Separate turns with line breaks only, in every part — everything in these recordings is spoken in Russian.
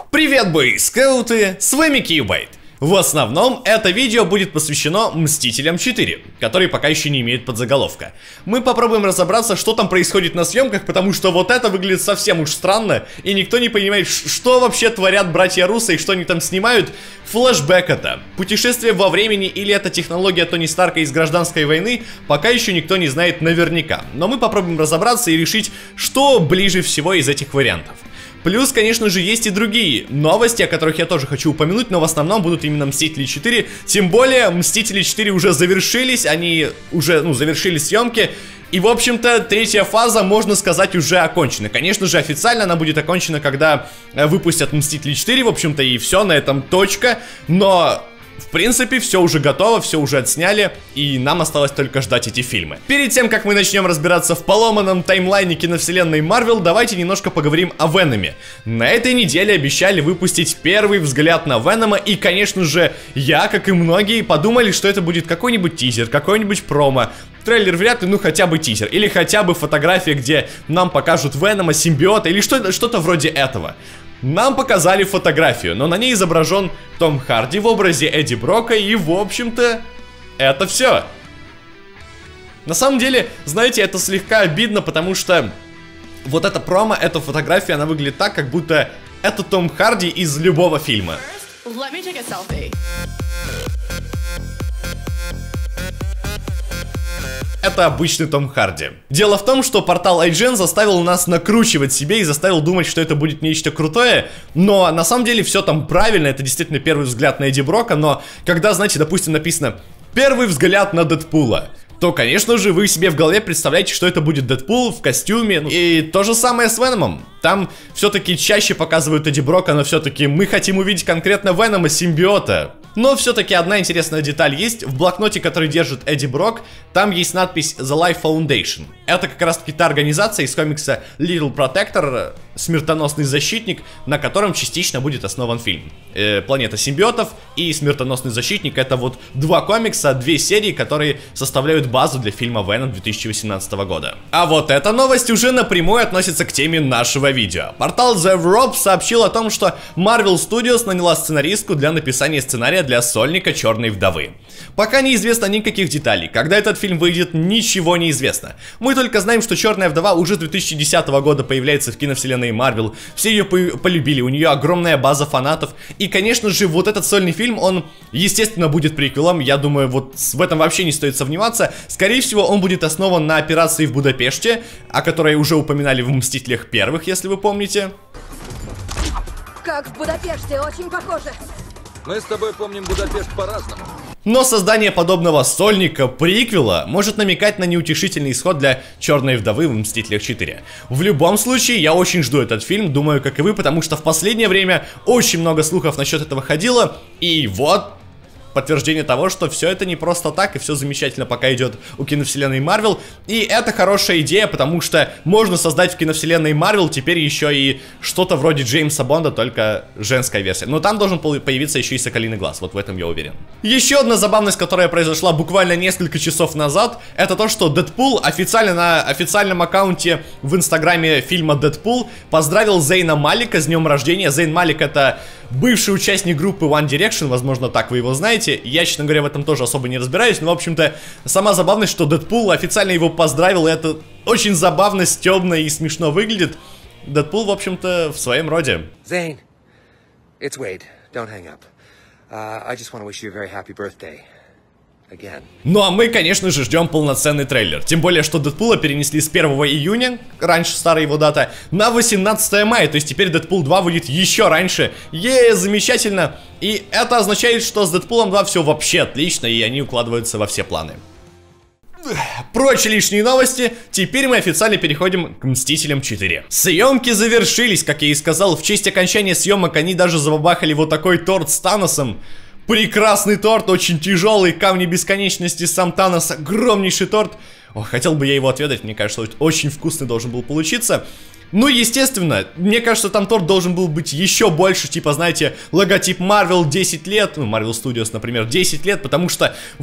Привет, бойскауты, с вами Кьюбайт. В основном это видео будет посвящено Мстителям 4, которые пока еще не имеют подзаголовка. Мы попробуем разобраться, что там происходит на съемках, потому что вот это выглядит совсем уж странно, и никто не понимает, что вообще творят братья Руссо и что они там снимают. Флэшбэк это, путешествие во времени или это технология Тони Старка из Гражданской войны, пока еще никто не знает наверняка. Но мы попробуем разобраться и решить, что ближе всего из этих вариантов. Плюс, конечно же, есть и другие новости, о которых я тоже хочу упомянуть, но в основном будут именно Мстители 4. Тем более, Мстители 4 уже завершились, они уже, завершили съемки. И, в общем-то, третья фаза, можно сказать, уже окончена. Конечно же, официально она будет окончена, когда выпустят Мстители 4, в общем-то, и все, на этом точка. Но... в принципе, все уже готово, все уже отсняли, и нам осталось только ждать эти фильмы. Перед тем, как мы начнем разбираться в поломанном таймлайне киновселенной Marvel, давайте немножко поговорим о Веноме. На этой неделе обещали выпустить первый взгляд на Венома, и, конечно же, я, как и многие, подумали, что это будет какой-нибудь тизер, какой-нибудь промо. Трейлер вряд ли, ну хотя бы тизер, или хотя бы фотография, где нам покажут Венома, симбиота, или что-то вроде этого. Нам показали фотографию, но на ней изображен Том Харди в образе Эдди Брока, и, в общем-то, это все. На самом деле, знаете, это слегка обидно, потому что вот эта промо, эта фотография, она выглядит так, как будто это Том Харди из любого фильма. Это обычный Том Харди. Дело в том, что портал IGN заставил нас накручивать себе и заставил думать, что это будет нечто крутое, но на самом деле все там правильно, это действительно первый взгляд на Эдди Брока, но когда, знаете, допустим, написано «Первый взгляд на Дэдпула», то, конечно же, вы себе в голове представляете, что это будет Дэдпул в костюме. И то же самое с Веномом. Там все-таки чаще показывают Эдди Брока, но все-таки мы хотим увидеть конкретно Венома, симбиота. Но все-таки одна интересная деталь есть. В блокноте, который держит Эдди Брок, там есть надпись The Life Foundation. Это как раз таки та организация из комикса Little Protector, смертоносный защитник, на котором частично будет основан фильм. Планета симбиотов и смертоносный защитник — это вот два комикса, две серии, которые составляют базу для фильма Веном 2018 года. А вот эта новость уже напрямую относится к теме нашего видео. Портал The Wrap сообщил о том, что Marvel Studios наняла сценаристку для написания сценария для сольника Черной вдовы. Пока неизвестно никаких деталей. Когда этот фильм выйдет, ничего не известно. Мы только знаем, что Черная вдова уже с 2010 года появляется в киновселенной Marvel. Все ее полюбили, у нее огромная база фанатов. И, конечно же, вот этот сольный фильм, он, естественно, будет приквелом. Я думаю, вот в этом вообще не стоит сомневаться. Скорее всего, он будет основан на операции в Будапеште, о которой уже упоминали в Мстителях первых, если вы помните.
Как в Будапеште, очень похоже.
Мы с тобой помним Будапешт по-разному.
Но создание подобного сольника, приквела, может намекать на неутешительный исход для Черной вдовы в Мстителях 4. В любом случае, я очень жду этот фильм, думаю, как и вы, потому что в последнее время очень много слухов насчет этого ходило, и вот... подтверждение того, что все это не просто так, и все замечательно пока идет у киновселенной Marvel. И это хорошая идея, потому что можно создать в киновселенной Marvel теперь еще и что-то вроде Джеймса Бонда, только женская версия. Но там должен появиться еще и Соколиный глаз, вот в этом я уверен. Еще одна забавность, которая произошла буквально несколько часов назад, это то, что Дэдпул официально на официальном аккаунте в инстаграме фильма Дэдпул поздравил Зейна Малика с днем рождения. Зейн Малик — это бывший участник группы One Direction, возможно, так вы его знаете. Я, честно говоря, в этом тоже особо не разбираюсь, но, в общем-то, сама забавность, что Дэдпул официально его поздравил, и это очень забавно, стёбно и смешно выглядит. Дэдпул, в общем-то, в своем роде.
Zane, it's Wade. Don't hang up. I just want to wish you a very happy birthday. Again.
Ну а мы, конечно же, ждем полноценный трейлер. Тем более, что Дэдпула перенесли с 1 июня, раньше старая его дата, на 18 мая. То есть теперь Дэдпул 2 выйдет еще раньше. Замечательно. И это означает, что с Дэдпулом 2 все вообще отлично, и они укладываются во все планы. Прочь лишние новости, теперь мы официально переходим к Мстителям 4. Съемки завершились, как я и сказал. В честь окончания съемок они даже забабахали вот такой торт с Таносом. Прекрасный торт, очень тяжелый, камни бесконечности, сам Танос, огромнейший торт. О, хотел бы я его отведать, мне кажется, очень вкусный должен был получиться. Ну, естественно, мне кажется, там торт должен был быть еще больше, типа, знаете, логотип Marvel 10 лет, ну, Marvel Studios, например, 10 лет, потому что вот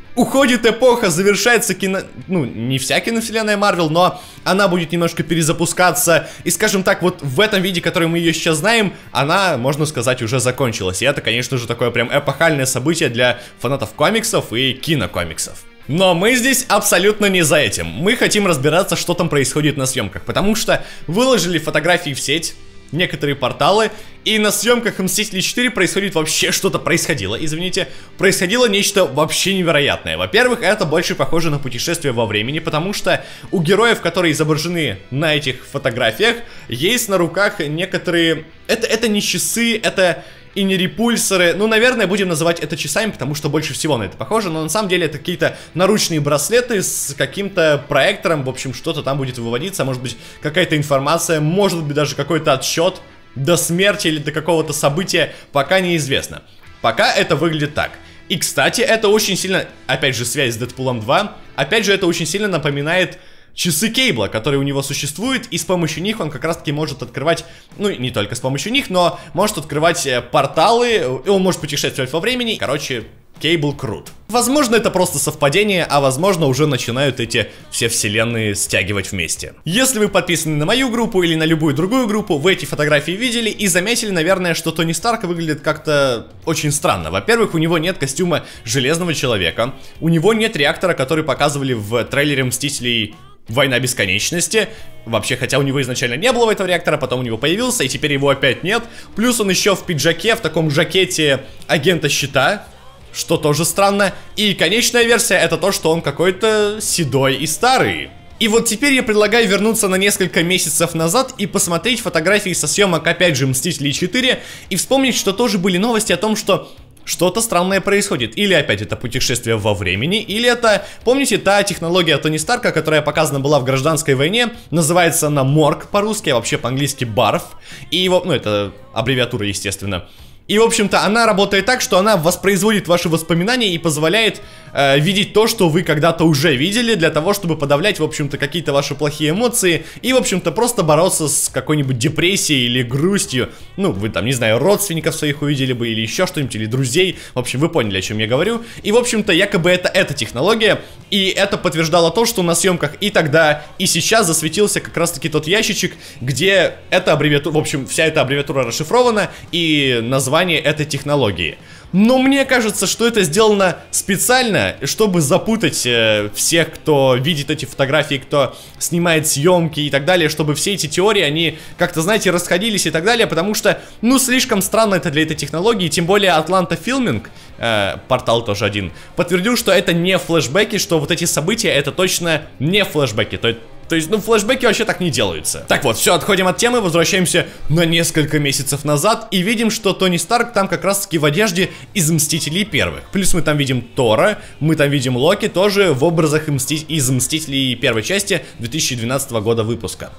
Уходит эпоха, завершается ну, не вся киновселенная Марвел, но она будет немножко перезапускаться. И, скажем так, вот в этом виде, который мы ее сейчас знаем, она, можно сказать, уже закончилась. И это, конечно же, такое прям эпохальное событие для фанатов комиксов и кинокомиксов. Но мы здесь абсолютно не за этим. Мы хотим разбираться, что там происходит на съемках, потому что выложили фотографии в сеть, некоторые порталы, и на съемках Мстителей 4 происходило, происходило нечто вообще невероятное. Во-первых, это больше похоже на путешествие во времени, потому что у героев, которые изображены на этих фотографиях, есть на руках некоторые... Это не часы, это... и не репульсоры, ну, наверное, будем называть это часами, потому что больше всего на это похоже, но на самом деле это какие-то наручные браслеты с каким-то проектором, в общем, что-то там будет выводиться, может быть, какая-то информация, может быть, даже какой-то отсчет до смерти или до какого-то события, пока неизвестно. Пока это выглядит так. И, кстати, это очень сильно, опять же, связь с Дэдпулом 2, опять же, это очень сильно напоминает... часы Кейбла, которые у него существуют, и с помощью них он как раз-таки может открывать, ну, не только с помощью них, но может открывать порталы, и он может путешествовать во времени. Короче, Кейбл крут. Возможно, это просто совпадение, а возможно, уже начинают эти все вселенные стягивать вместе. Если вы подписаны на мою группу или на любую другую группу, вы эти фотографии видели и заметили, наверное, что Тони Старк выглядит как-то очень странно. Во-первых, у него нет костюма Железного Человека, у него нет реактора, который показывали в трейлере Мстителей Война Бесконечности. Вообще, хотя у него изначально не было этого реактора, потом у него появился, и теперь его опять нет. Плюс он еще в пиджаке, в таком жакете агента Щита, что тоже странно. И конечная версия — это то, что он какой-то седой и старый. И вот теперь я предлагаю вернуться на несколько месяцев назад и посмотреть фотографии со съемок, опять же, Мстителей 4, и вспомнить, что тоже были новости о том, что... что-то странное происходит. Или опять это путешествие во времени, или это, помните, та технология Тони Старка, которая показана была в Гражданской войне, называется она Морг по-русски, а вообще по-английски Барф. И его, ну это аббревиатура, естественно. И, в общем-то, она работает так, что она воспроизводит ваши воспоминания и позволяет видеть то, что вы когда-то уже видели, для того, чтобы подавлять, в общем-то, какие-то ваши плохие эмоции и, в общем-то, просто бороться с какой-нибудь депрессией или грустью. Ну, вы там, не знаю, родственников своих увидели бы или еще что-нибудь, или друзей. В общем, вы поняли, о чем я говорю. И, в общем-то, якобы это эта технология, и это подтверждало то, что на съемках и тогда, и сейчас засветился как раз-таки тот ящичек, где эта аббревиатура, в общем, вся эта аббревиатура расшифрована, и название этой технологии. Но мне кажется, что это сделано специально, чтобы запутать всех, кто видит эти фотографии, кто снимает съемки и так далее, чтобы все эти теории, они как-то, знаете, расходились и так далее, потому что, ну, слишком странно это для этой технологии, тем более Atlanta Filming, портал тоже один, подтвердил, что это не флешбеки, что вот эти события, это точно не флешбеки, то есть, ну, флешбеки вообще так не делаются. Так вот, все, отходим от темы, возвращаемся на несколько месяцев назад и видим, что Тони Старк там как раз-таки в одежде из Мстителей первых. Плюс мы там видим Тора, мы там видим Локи тоже в образах из Мстителей первой части 2012 года выпуска.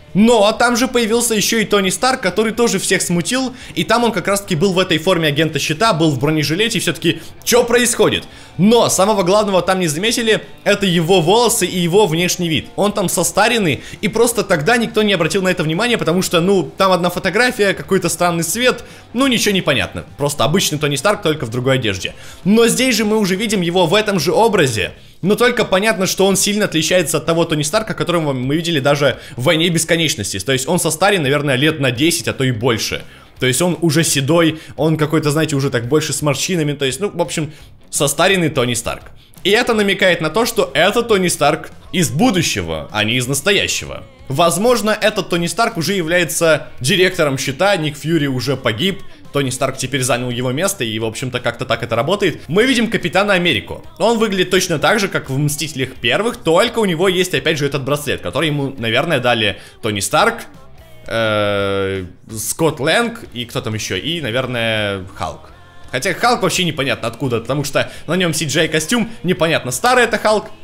Но там же появился еще и Тони Старк, который тоже всех смутил, и там он как раз-таки был в этой форме агента Щита, был в бронежилете, и все-таки, что происходит? Но самого главного там не заметили, это его волосы и его внешний вид. Он там состаренный, и просто тогда никто не обратил на это внимание, потому что, ну, там одна фотография, какой-то странный свет, ну, ничего не понятно. Просто обычный Тони Старк, только в другой одежде. Но здесь же мы уже видим его в этом же образе. Но только понятно, что он сильно отличается от того Тони Старка, которого мы видели даже в Войне Бесконечности. То есть он состарен, наверное, лет на 10, а то и больше. То есть он уже седой, он какой-то, знаете, уже так больше с морщинами. То есть, ну, в общем, состаренный Тони Старк. И это намекает на то, что это Тони Старк из будущего, а не из настоящего. Возможно, этот Тони Старк уже является директором Щита, Ник Фьюри уже погиб, Тони Старк теперь занял его место, и, в общем-то, как-то так это работает. Мы видим Капитана Америку. Он выглядит точно так же, как в Мстителях первых, только у него есть, опять же, этот браслет, который ему, наверное, дали Тони Старк, Скотт Лэнг и кто там еще, и, наверное, Халк. Хотя Халк вообще непонятно откуда, потому что на нем CGI костюм, непонятно, старый это Халк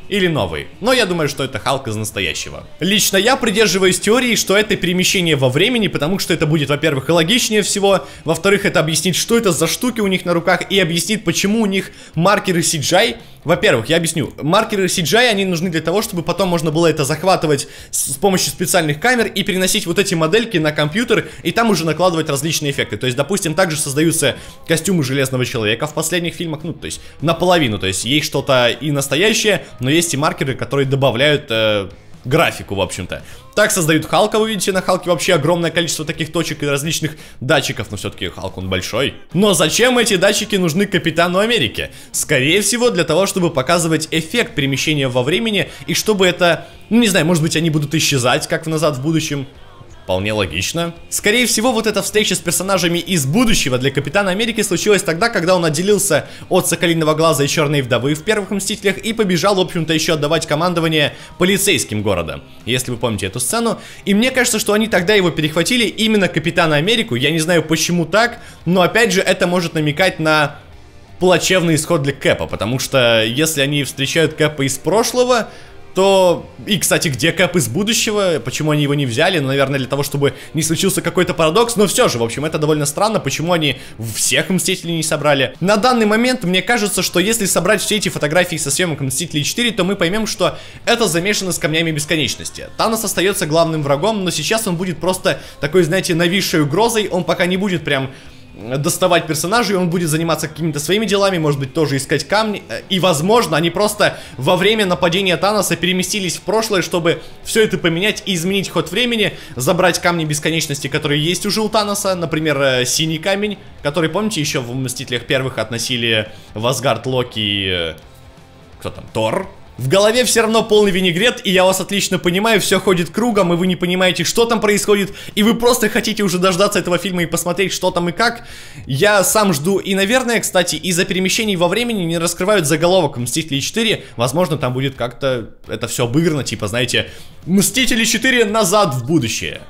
или новый. Но я думаю, что это Халк из настоящего. Лично я придерживаюсь теории, что это перемещение во времени, потому что это будет, во-первых, и логичнее всего, во-вторых, это объяснит, что это за штуки у них на руках, и объяснит, почему у них маркеры CGI. Во-первых, я объясню, маркеры CGI, они нужны для того, чтобы потом можно было это захватывать с помощью специальных камер и переносить вот эти модельки на компьютер, и там уже накладывать различные эффекты. То есть, допустим, также создаются костюмы Железного Человека в последних фильмах, ну, то есть, наполовину, то есть, есть что-то и настоящее, но есть и маркеры, которые добавляют графику, в общем-то. Так создают Халка, вы видите, на Халке вообще огромное количество таких точек и различных датчиков, но все-таки Халк, он большой. Но зачем эти датчики нужны Капитану Америке? Скорее всего, для того, чтобы показывать эффект перемещения во времени, и чтобы это, ну, не знаю, может быть, они будут исчезать, как в «Назад в будущем». Вполне логично. Скорее всего, вот эта встреча с персонажами из будущего для Капитана Америки случилась тогда, когда он отделился от Соколиного Глаза и Черной Вдовы в первых Мстителях и побежал, в общем-то, еще отдавать командование полицейским города. Если вы помните эту сцену. И мне кажется, что они тогда его перехватили, именно Капитана Америку. Я не знаю, почему так, но опять же, это может намекать на плачевный исход для Кэпа, потому что если они встречают Кэпа из прошлого, то... И, кстати, где Кэп из будущего? Почему они его не взяли? Ну, наверное, для того, чтобы не случился какой-то парадокс. Но все же, в общем, это довольно странно. Почему они всех Мстителей не собрали? На данный момент, мне кажется, что если собрать все эти фотографии со съемок Мстителей 4, то мы поймем, что это замешано с Камнями Бесконечности. Танос остается главным врагом, но сейчас он будет просто такой, знаете, нависшей угрозой. Он пока не будет прям доставать персонажей, он будет заниматься какими-то своими делами, может быть, тоже искать камни. И, возможно, они просто во время нападения Таноса переместились в прошлое, чтобы все это поменять и изменить ход времени, забрать камни бесконечности, которые есть уже у Таноса, например, синий камень, который, помните, еще в Мстителях первых относили в Асгард Локи, кто там, Тор. В голове все равно полный винегрет, и я вас отлично понимаю, все ходит кругом, и вы не понимаете, что там происходит, и вы просто хотите уже дождаться этого фильма и посмотреть, что там и как. Я сам жду, и, наверное, кстати, из-за перемещений во времени не раскрывают заголовок Мстители 4, возможно, там будет как-то это все обыграно, типа, знаете, Мстители 4 назад в будущее.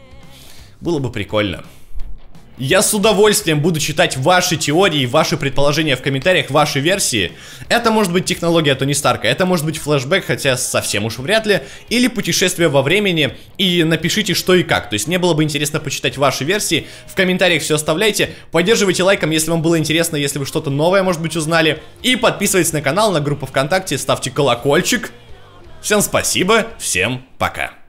Было бы прикольно. Я с удовольствием буду читать ваши теории, ваши предположения в комментариях, ваши версии. Это может быть технология Тони Старка, это может быть флешбэк, хотя совсем уж вряд ли, или путешествие во времени, и напишите что и как. То есть мне было бы интересно почитать ваши версии, в комментариях все оставляйте, поддерживайте лайком, если вам было интересно, если вы что-то новое, может быть, узнали, и подписывайтесь на канал, на группу ВКонтакте, ставьте колокольчик. Всем спасибо, всем пока.